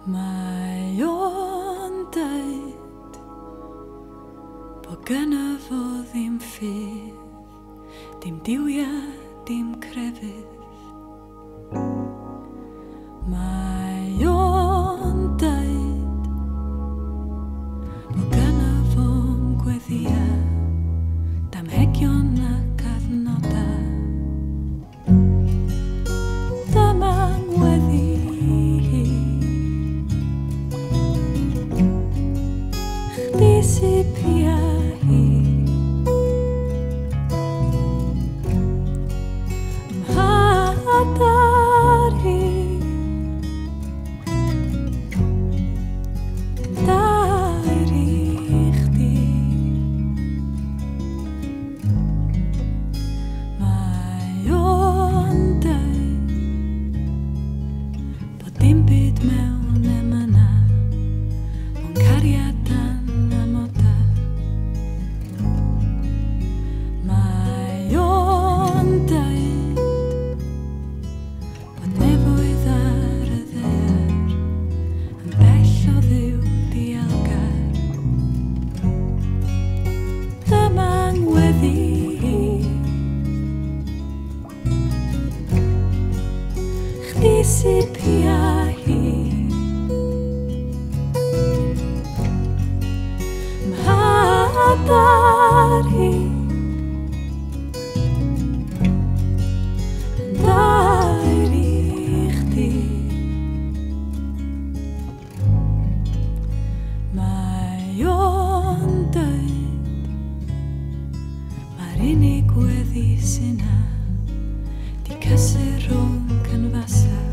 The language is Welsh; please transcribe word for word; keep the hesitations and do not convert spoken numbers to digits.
Mae o'n dweud bod gynna fo ddim ffydd, dim diwia, dim crefydd. Mae o'n dweud bod gynna fo'n gweddia, damhegion ac adnodau. Dyma'n weddi hi, chdi sy pia hi. Mhadar hi, gdair i chdi. Mae o'n dweud bod dim byd mewn emyna, ond cariad dan amoda. Mae o'n dweud bod nefoedd ar y ddaear yn bell o ddiw dialgar. Dyma'n weddi hi, chdi sy pia hi. Mhadar hi, gdair i chdi. Mae o'n dweud mae'r unig weddi sy'n 'na 'di cysur rhwng canfasau.